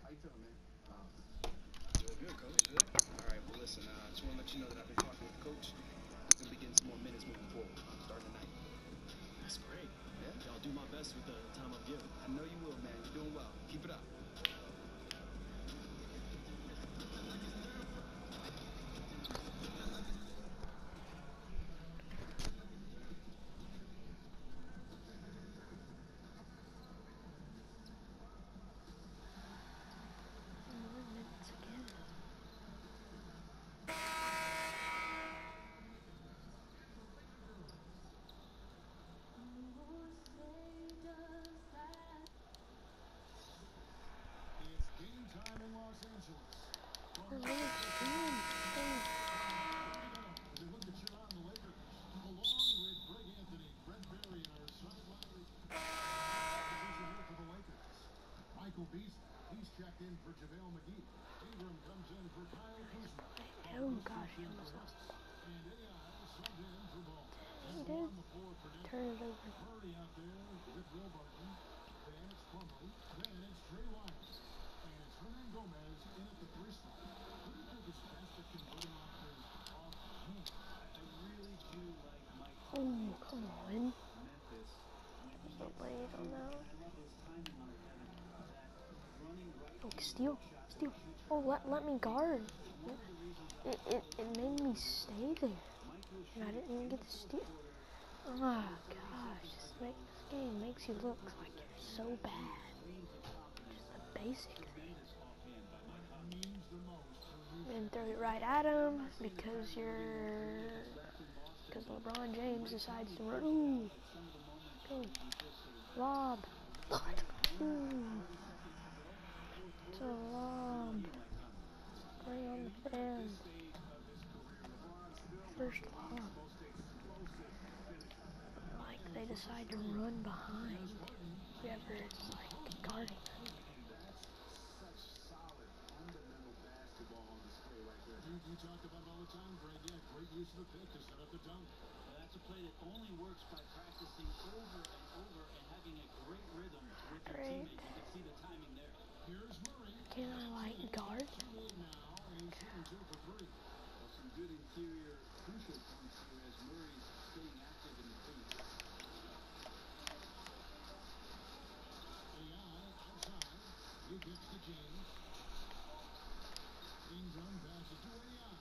Good, good, coach. Good. All right. Well, listen. I just want to let you know that I've been talking with the coach. He's gonna be getting some more minutes moving forward, starting tonight. That's great. Yeah. I'll do my best with the time I'm given. I know you will, man. You're doing well. Keep it up. Oh gosh, he almost lost the ball. He did. Turn it over. Oh, come on. So late on that. Oh, steal. Steal. Oh, let me guard. It made me stay there. And I didn't even get to steal. Oh gosh, this game makes you look like you're so bad. Just the basic thing. And throw it right at him because LeBron James decides to run. Ooh, go, lob. Ooh, it's a lob. Bring on the fans. First lob. Like they decide to run behind whoever is like guarding them. You talked about it all the time, Greg. Yeah, great use of the pick to set up the dunk. Well, that's a play that only works by practicing over and over and having a great rhythm with your teammates. You can see the timing there. Here's Murray. Can I like guard? Now, and he's shooting 2 for 3. Well, some good interior crucial points here as Murray's staying active in the paint. AI outside. He gets to James. Ingram passes to AI.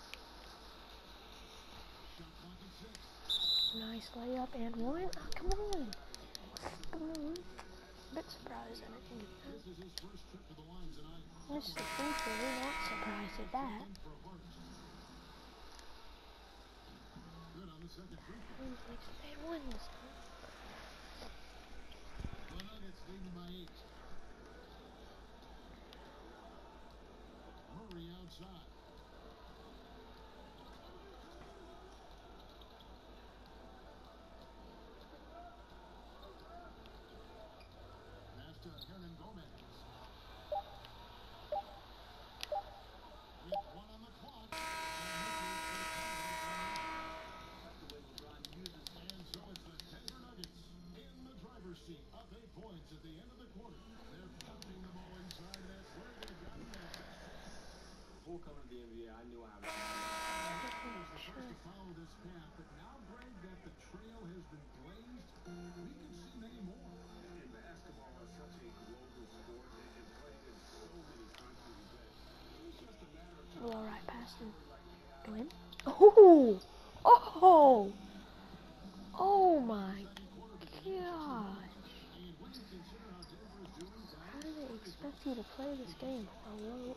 Shot clock at 6. Nice layup and one. Oh, come on. Come on. A bit surprised I didn't get that. This is his first trip to the line tonight. Mr. Fincher, we're not surprised at that. Good on the second free throw. They won this time. The Nuggets leading by 8. Murray outside. Pass to Hernan Gomez. With 1 on the clock. That's the way LeBron uses it. And so it's the Denver Nuggets in the driver's seat, up 8 points at the end of the quarter. They're punching the ball inside, and that's where they got it at. Before coming to the NBA, I knew I was The first to follow this path, but now, Greg, that the trail has been blazed, we can see many more. And basketball is such a global sport and played in so many countries that it's just a matter of time. Blow right past him. Go in. Oh! Oh! Oh my gosh. How do they expect you to play this game for a low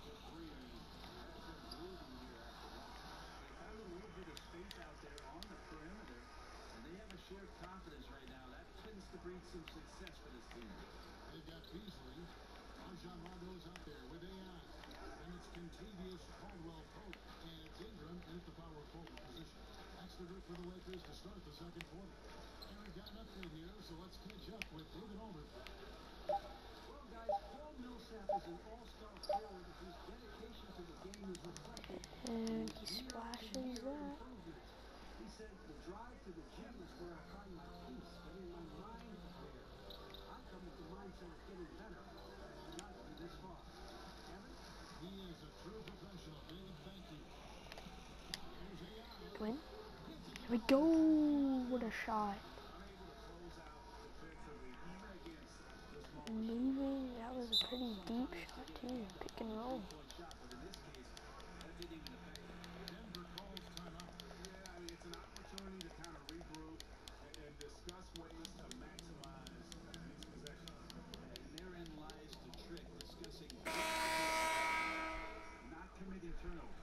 shared confidence right now. That tends to breed some success for this team. They've got Beasley. Rajon Rondo's out there with AI. And it's Contavious Caldwell-Pope. And it's Ingram in at the power forward position. That's the group for the Lakers to start the second quarter. And we've got an update here, so let's catch up with David Aldridge. Well, guys, Paul Millsap is an all-star player whose dedication to the game is reflected. and he splashes that. He said, the drive to the gym is where I find my peace, getting my mind prepared. I come with the mindset of getting better, not to be this far. we go. What a shot. Moving. That was a pretty deep shot too. Pick and roll. Denver calls timeout. Yeah, I mean, it's an opportunity to kind of regroup and discuss ways to maximize these possessions. And therein lies the trick, discussing Not committing turnovers.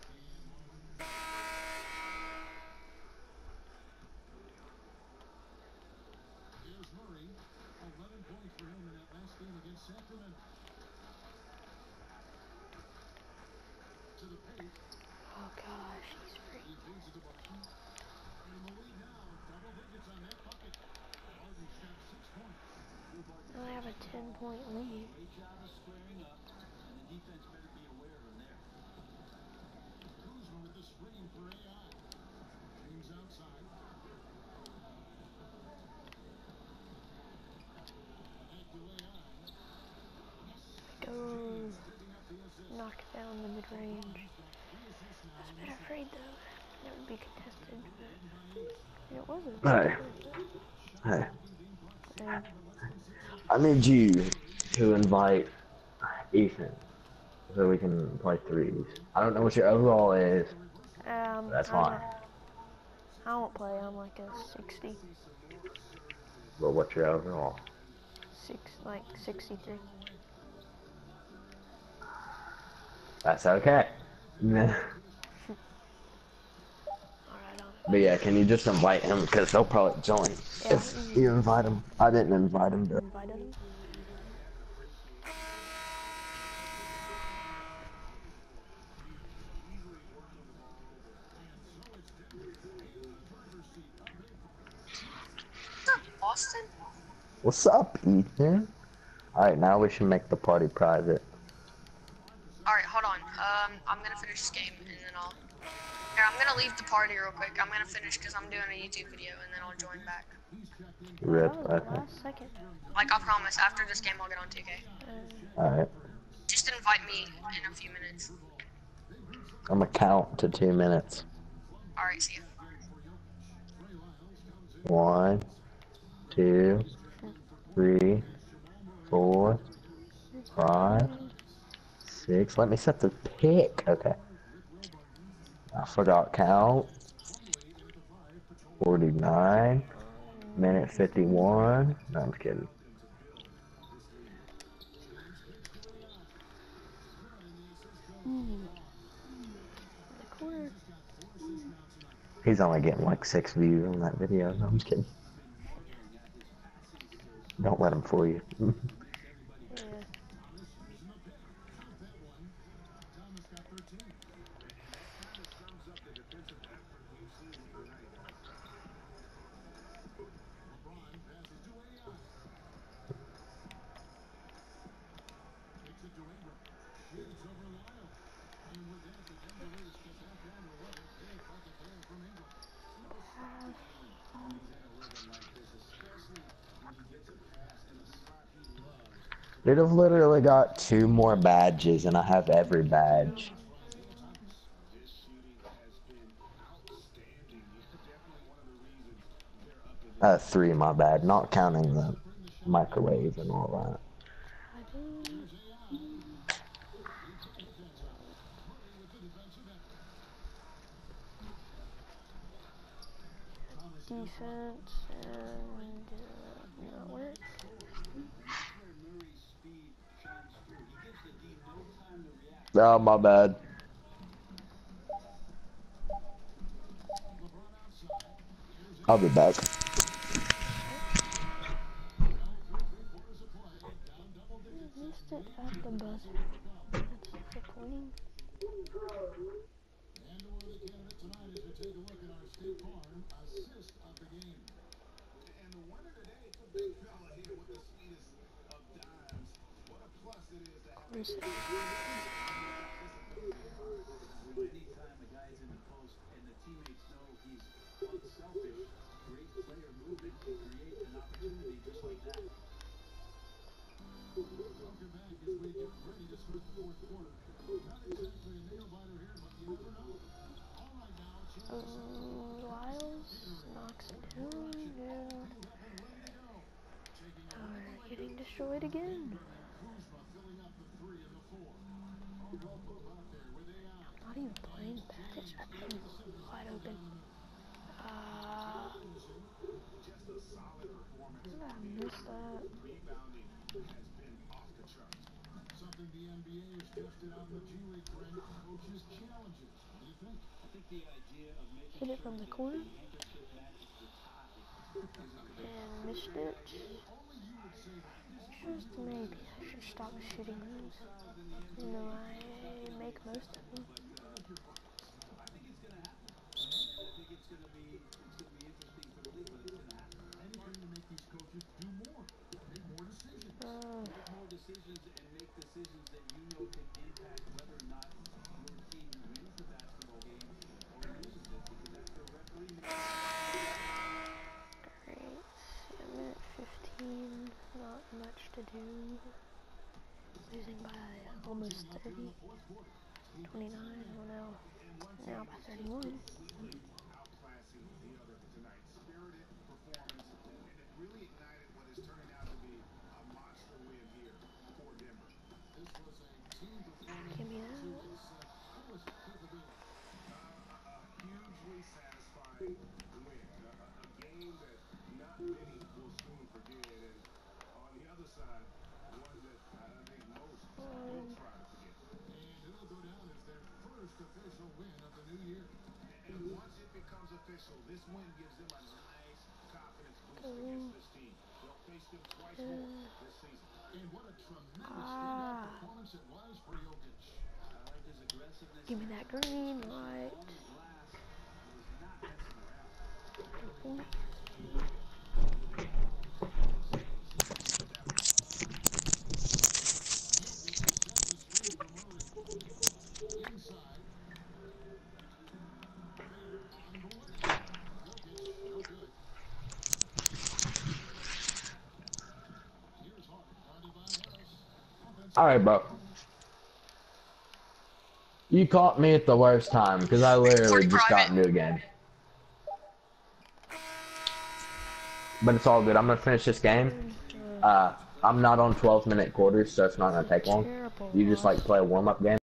Here's Murray. 11 points for him in that last game against Sacramento. To the paint. Oh gosh, he's free. He feeds it to Barton. And the lead now, double digits on that bucket. Barton's got 6 points. Now I have a 10-point lead. great job of squaring up, and the defense better be aware of him there. Kuzma with the screen for AI. James outside. Back to AI. Go. Knock down the mid-range. I was a bit afraid though. That would be contested. But it wasn't. Hey. Hey. And I need you to invite Ethan so we can play threes. I don't know what your overall is. That's fine. I won't play. I'm like a 60. But what's your overall? Like 63. That's okay. Alright, But yeah, can you just invite him? Because they'll probably join Yeah. if you invite him. I didn't invite him. But invited him. Austin? what's up, Ethan? Alright, now we should make the party private. Alright, hold on. I'm gonna finish this game and then I'll... Here, I'm gonna leave the party real quick. I'm gonna finish because I'm doing a YouTube video and then I'll join back. Rip. That was the Okay. last second. Like, I promise, after this game I'll get on 2K. Alright. Just invite me in a few minutes. I'm gonna count to 2 minutes. Alright, see ya. 1, 2, 3, 4, 5, 6. Let me set the pick. Okay. I forgot count. 49. Minute 51. No, I'm just kidding. The corner. He's only getting like 6 views on that video. No, I'm just kidding. Don't let him fool you. Yeah. They'd have literally got 2 more badges, and I have every badge. This shooting has been outstanding. Definitely one of the reasons they're up in 3, my bad. Not counting the microwave and all that. I do. Defense and not work. Murray's speed shines through. He gives the D no time to react. Oh, my bad. I'll be back. Missed it at the buzzer. That's disappointing. And the worthy candidate tonight as we take a look at our State Farm assist of the game. And the winner today, it's a big fella here with the sweetest of dimes. What a plus it is to have Reset. Anytime a guy's in the post and the teammates know he's unselfish, great player movement can create an opportunity just like that. Welcome back as we get ready to start the fourth quarter. Not exactly a nail biter here, but you never know. All right now, Lyles. destroyed again. Not even playing bad. It's wide open. I missed that. Something the NBA has tested out in the G League for any coaches' challenges. What do you think? I think the idea of making Hit it from the corner. And missed it. Just maybe I should stop shooting those. Even though I make most of them. I think it's going to happen. I think it's going to be interesting for the league, but it's going to happen. Anything to make these coaches do more, make more decisions. Make more decisions and make decisions that you know can impact whether or not your team wins the basketball game or loses it, because that's the referee making. Great. A minute 15. Not much to do. Losing by almost 30. 29. Oh no. Now by 31. Outclassing the other tonight. Spirited performance, and it really ignited what is turning out to be a monster win here for Denver. This was a team performance. Give me that. Hugely satisfying win. A game that not many will soon forget, and on the other side, one that I think most will try to forget. And it'll go down as their first official win of the new year. And once it becomes official, this win gives them a nice confidence boost against this team. They'll face them twice more this season. And what a tremendous standout performance it was for Jokic. I like his aggressiveness. Give me that green light. Alright, bro. You caught me at the worst time, because I literally just got into a game. But it's all good. I'm going to finish this game. I'm not on 12-minute quarters, so it's not going to take long. You just, like, play a warm-up game.